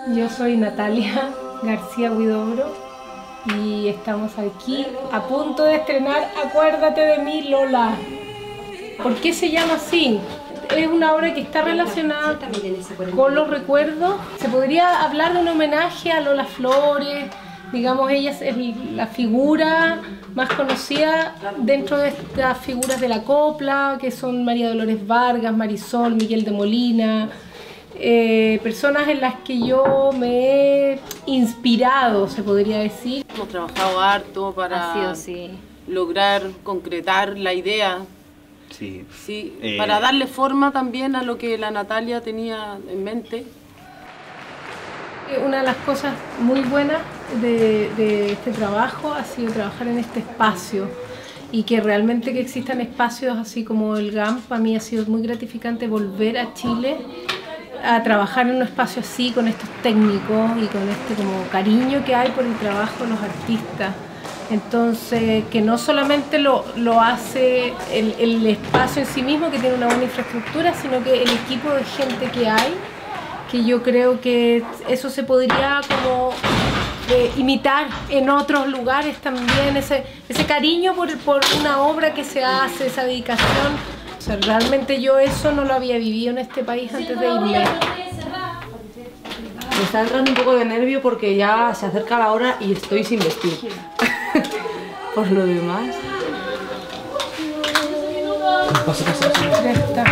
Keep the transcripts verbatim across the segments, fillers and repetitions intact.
Yo soy Natalia García Huidobro y estamos aquí a punto de estrenar Acuérdate de mí, Lola. ¿Por qué se llama así? Es una obra que está relacionada con los recuerdos. Se podría hablar de un homenaje a Lola Flores. Digamos, ella es la figura más conocida dentro de estas figuras de la copla, que son María Dolores Vargas, Marisol, Miguel de Molina, eh, personas en las que yo me he inspirado, se podría decir. Hemos trabajado harto para sido, sí. lograr concretar la idea, sí. Sí, Eh... para darle forma también a lo que la Natalia tenía en mente. Una de las cosas muy buenas de, de este trabajo ha sido trabajar en este espacio, y que realmente que existan espacios así como el G A M, para mí ha sido muy gratificante volver a Chile a trabajar en un espacio así, con estos técnicos y con este como cariño que hay por el trabajo de los artistas. Entonces, que no solamente lo, lo hace el, el espacio en sí mismo, que tiene una buena infraestructura, sino que el equipo de gente que hay, que yo creo que eso se podría como eh, imitar en otros lugares también, ese, ese cariño por, por una obra que se hace, esa dedicación. O sea, realmente yo eso no lo había vivido en este país antes de irme. Me está entrando un poco de nervio porque ya se acerca la hora y estoy sin vestir. Por lo demás... Pasa, pasa, pasa. Ya está.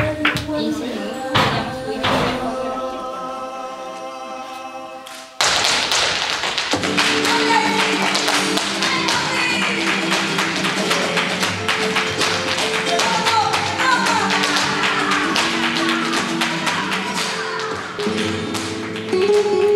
Thank you.